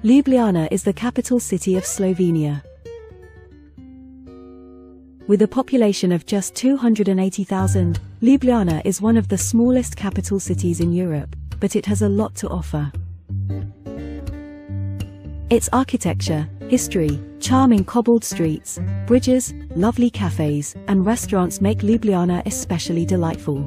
Ljubljana is the capital city of Slovenia. With a population of just 280,000, Ljubljana is one of the smallest capital cities in Europe, but it has a lot to offer. Its architecture, history, charming cobbled streets, bridges, lovely cafes, and restaurants make Ljubljana especially delightful.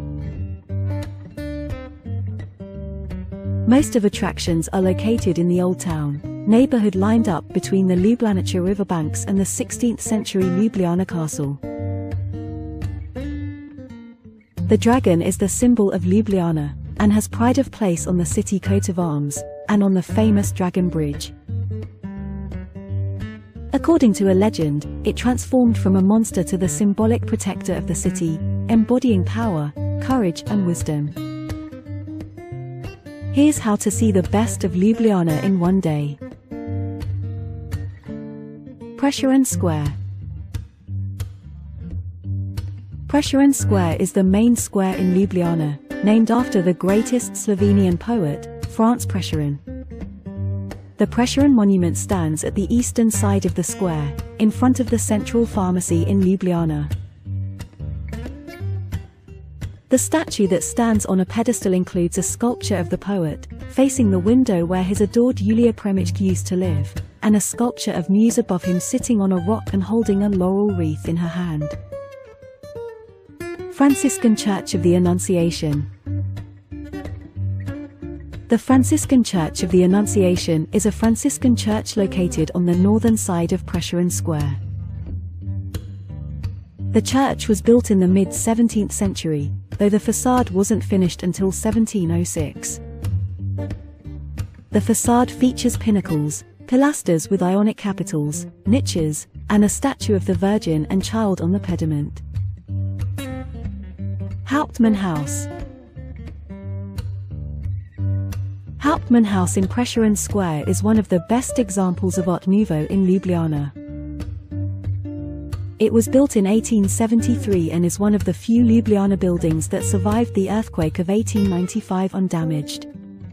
Most of attractions are located in the Old Town neighborhood lined up between the Ljubljanica riverbanks and the 16th century Ljubljana castle. The dragon is the symbol of Ljubljana, and has pride of place on the city coat of arms, and on the famous Dragon Bridge. According to a legend, it transformed from a monster to the symbolic protector of the city, embodying power, courage and wisdom. Here's how to see the best of Ljubljana in one day. Prešeren Square. Prešeren Square is the main square in Ljubljana, named after the greatest Slovenian poet, Franz Prešeren. The Prešeren monument stands at the eastern side of the square, in front of the central pharmacy in Ljubljana. The statue that stands on a pedestal includes a sculpture of the poet, facing the window where his adored Julia Premichka used to live, and a sculpture of Muse above him sitting on a rock and holding a laurel wreath in her hand. Franciscan Church of the Annunciation. The Franciscan Church of the Annunciation is a Franciscan church located on the northern side of Prešeren Square. The church was built in the mid-17th century, though the facade wasn't finished until 1706. The facade features pinnacles, pilasters with Ionic capitals, niches, and a statue of the Virgin and Child on the pediment. Hauptmann House. Hauptmann House in Prešeren Square is one of the best examples of Art Nouveau in Ljubljana. It was built in 1873 and is one of the few Ljubljana buildings that survived the earthquake of 1895 undamaged.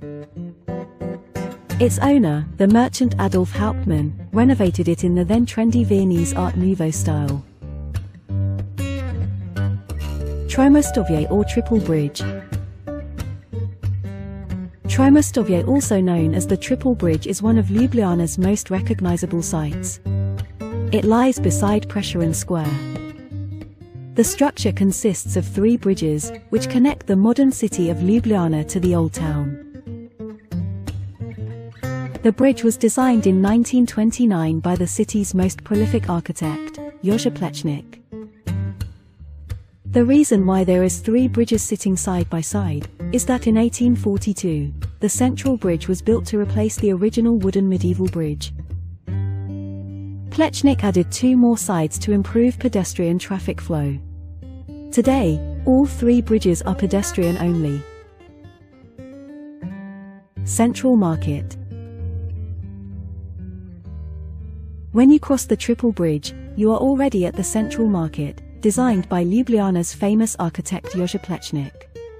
Its owner, the merchant Adolf Hauptmann, renovated it in the then trendy Viennese Art Nouveau style. Tromostovje or Triple Bridge. Tromostovje, also known as the Triple Bridge, is one of Ljubljana's most recognizable sites. It lies beside Prešeren Square. The structure consists of 3 bridges, which connect the modern city of Ljubljana to the Old Town. The bridge was designed in 1929 by the city's most prolific architect, Jože Plečnik. The reason why there is 3 bridges sitting side by side is that in 1842, the central bridge was built to replace the original wooden medieval bridge. Plečnik added 2 more sides to improve pedestrian traffic flow. Today, all 3 bridges are pedestrian only. Central Market. When you cross the Triple Bridge, you are already at the Central Market, designed by Ljubljana's famous architect Jože Plečnik.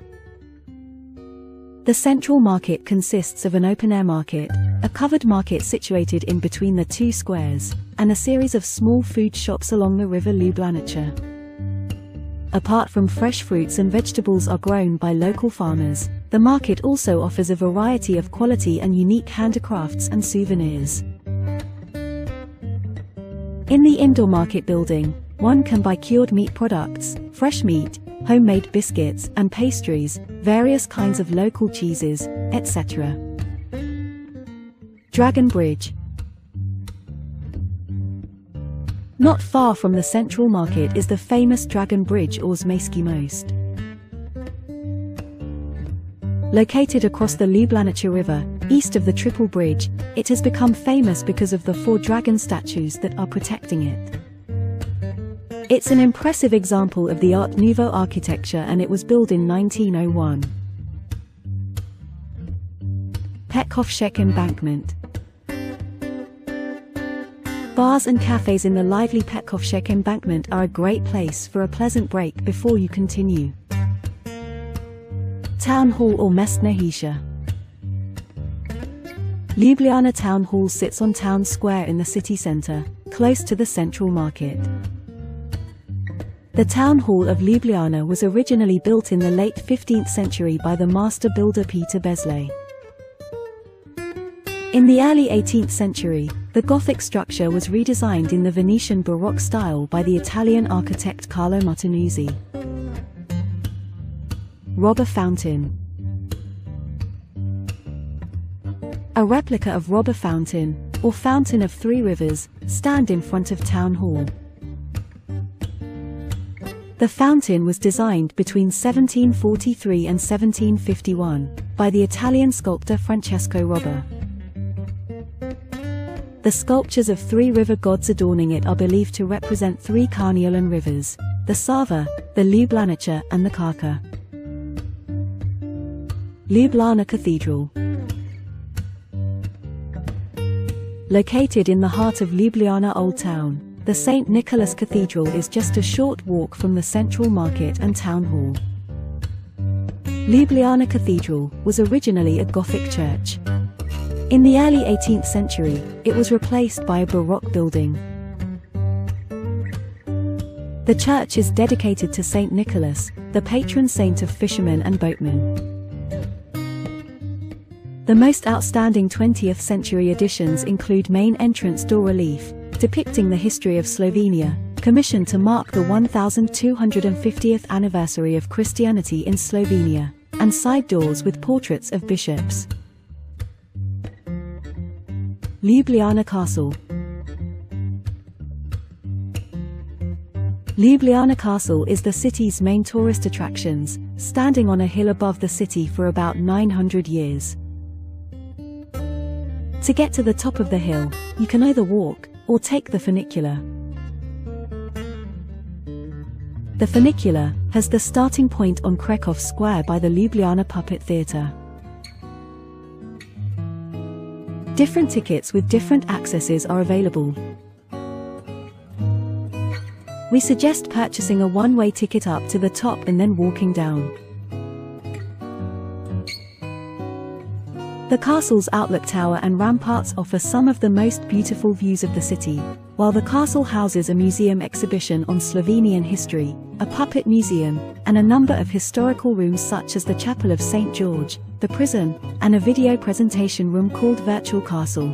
The Central Market consists of an open-air market, a covered market situated in between the 2 squares, and a series of small food shops along the river Ljubljanica. Apart from fresh fruits and vegetables are grown by local farmers, the market also offers a variety of quality and unique handicrafts and souvenirs. In the indoor market building, one can buy cured meat products, fresh meat, homemade biscuits and pastries, various kinds of local cheeses, etc. Dragon Bridge. Not far from the Central Market is the famous Dragon Bridge or Zmejski Most. Located across the Ljubljanica River, east of the Triple Bridge, it has become famous because of the 4 dragon statues that are protecting it. It's an impressive example of the Art Nouveau architecture, and it was built in 1901. Petkovšek Embankment. Bars and cafes in the lively Petkovšek Embankment are a great place for a pleasant break before you continue. Town Hall or Mestna Hiša. Ljubljana Town Hall sits on Town Square in the city centre, close to the central market. The Town Hall of Ljubljana was originally built in the late 15th century by the master builder Peter Beslay. In the early 18th century, the Gothic structure was redesigned in the Venetian Baroque style by the Italian architect Carlo Martinuzzi. Robber Fountain. A replica of Robber Fountain, or Fountain of Three Rivers, stand in front of Town Hall. The fountain was designed between 1743 and 1751 by the Italian sculptor Francesco Robber. The sculptures of three river gods adorning it are believed to represent three Carniolan rivers, the Sava, the Ljubljanica and the Krka. Ljubljana Cathedral. Located in the heart of Ljubljana Old Town, the St. Nicholas Cathedral is just a short walk from the central market and town hall. Ljubljana Cathedral was originally a Gothic church. In the early 18th century, it was replaced by a Baroque building. The church is dedicated to St. Nicholas, the patron saint of fishermen and boatmen. The most outstanding 20th century additions include main entrance door relief, depicting the history of Slovenia, commissioned to mark the 1250th anniversary of Christianity in Slovenia, and side doors with portraits of bishops. Ljubljana Castle. Ljubljana Castle is the city's main tourist attractions, standing on a hill above the city for about 900 years. To get to the top of the hill, you can either walk or take the funicular. The funicular has the starting point on Kraków Square by the Ljubljana Puppet Theatre. Different tickets with different accesses are available. We suggest purchasing a one-way ticket up to the top and then walking down. The castle's outlook tower and ramparts offer some of the most beautiful views of the city, while the castle houses a museum exhibition on Slovenian history, a puppet museum, and a number of historical rooms such as the Chapel of St. George, the prison, and a video presentation room called Virtual Castle.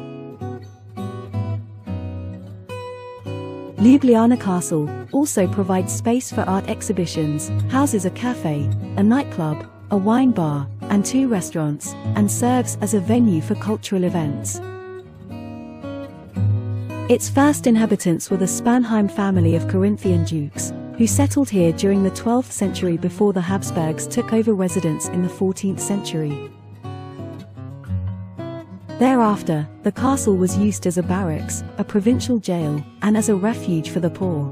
Ljubljana Castle also provides space for art exhibitions, houses a cafe, a nightclub, a wine bar, and 2 restaurants, and serves as a venue for cultural events. Its first inhabitants were the Spanheim family of Carinthian dukes, who settled here during the 12th century before the Habsburgs took over residence in the 14th century. Thereafter, the castle was used as a barracks, a provincial jail, and as a refuge for the poor.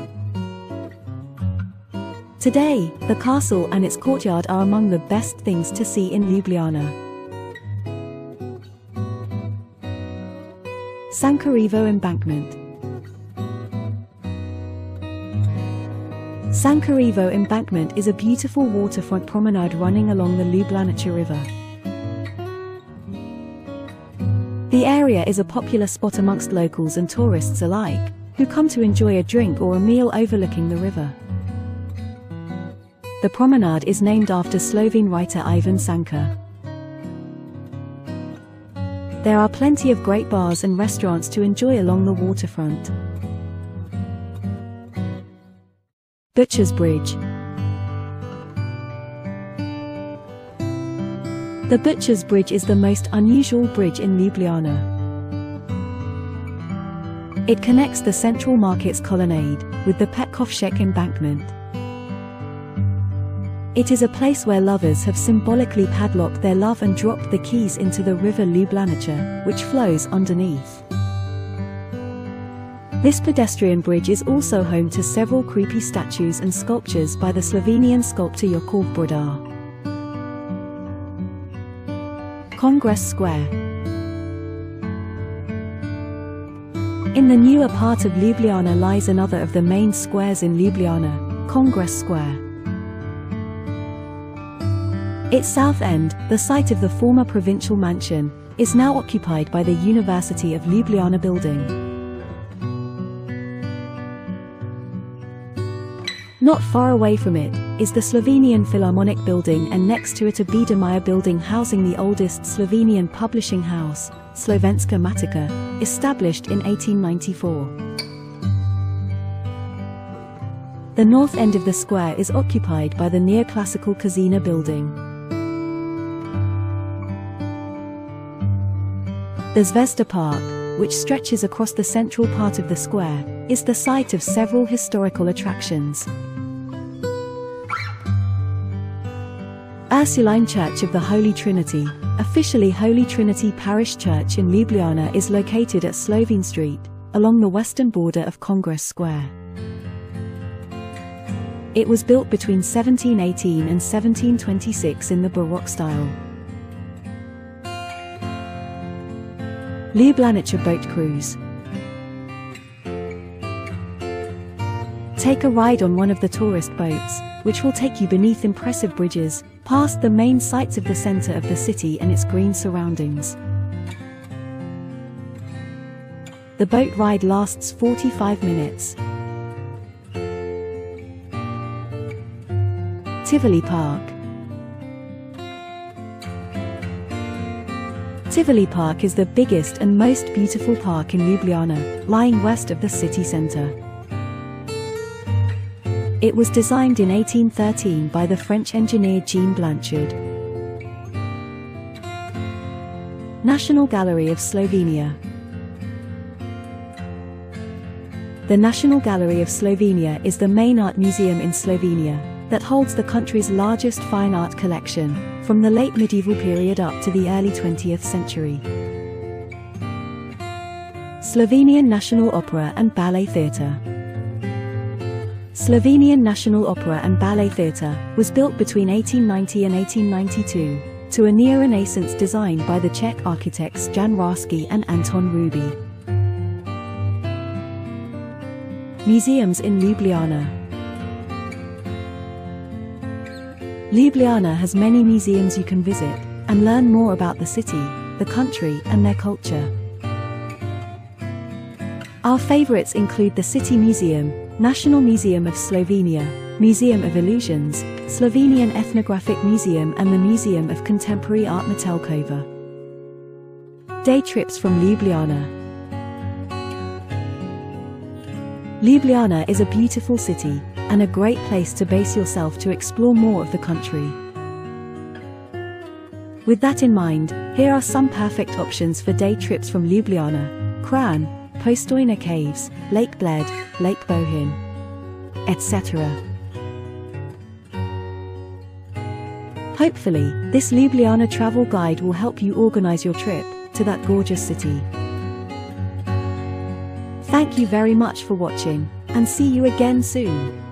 Today, the castle and its courtyard are among the best things to see in Ljubljana. Cankarevo Embankment. Cankarevo Embankment is a beautiful waterfront promenade running along the Ljubljanica River. The area is a popular spot amongst locals and tourists alike, who come to enjoy a drink or a meal overlooking the river. The promenade is named after Slovene writer Ivan Canka. There are plenty of great bars and restaurants to enjoy along the waterfront. Butcher's Bridge. The Butcher's Bridge is the most unusual bridge in Ljubljana. It connects the Central Market's colonnade with the Petkovšek embankment. It is a place where lovers have symbolically padlocked their love and dropped the keys into the river Ljubljanica, which flows underneath. This pedestrian bridge is also home to several creepy statues and sculptures by the Slovenian sculptor Jakov Brodar. Congress Square. In the newer part of Ljubljana lies another of the main squares in Ljubljana, Congress Square. Its south end, the site of the former provincial mansion, is now occupied by the University of Ljubljana building. Not far away from it is the Slovenian Philharmonic building, and next to it a Biedermeier building housing the oldest Slovenian publishing house, Slovenska Matica, established in 1894. The north end of the square is occupied by the neoclassical Kazina building. The Zvezda Park, which stretches across the central part of the square, is the site of several historical attractions. Ursuline Church of the Holy Trinity, officially Holy Trinity Parish Church in Ljubljana, is located at Slovene Street, along the western border of Congress Square. It was built between 1718 and 1726 in the Baroque style. Ljubljanica Boat Cruise. Take a ride on one of the tourist boats, which will take you beneath impressive bridges, past the main sights of the center of the city and its green surroundings. The boat ride lasts 45 minutes. Tivoli Park. Tivoli Park is the biggest and most beautiful park in Ljubljana, lying west of the city center. It was designed in 1813 by the French engineer Jean Blanchard. National Gallery of Slovenia. The National Gallery of Slovenia is the main art museum in Slovenia that holds the country's largest fine art collection, from the late medieval period up to the early 20th century. Slovenian National Opera and Ballet Theatre. Slovenian National Opera and Ballet Theatre was built between 1890 and 1892 to a neo-Renaissance design by the Czech architects Jan Rašky and Anton Ruby. Museums in Ljubljana. Ljubljana has many museums you can visit and learn more about the city, the country, and their culture. Our favorites include the City Museum, National Museum of Slovenia, Museum of Illusions, Slovenian Ethnographic Museum, and the Museum of Contemporary Art Metelkova. Day trips from Ljubljana. Ljubljana is a beautiful city and a great place to base yourself to explore more of the country. With that in mind, here are some perfect options for day trips from Ljubljana: Kranj, Postojna Caves, Lake Bled, Lake Bohinj, etc. Hopefully, this Ljubljana travel guide will help you organize your trip to that gorgeous city. Thank you very much for watching, and see you again soon.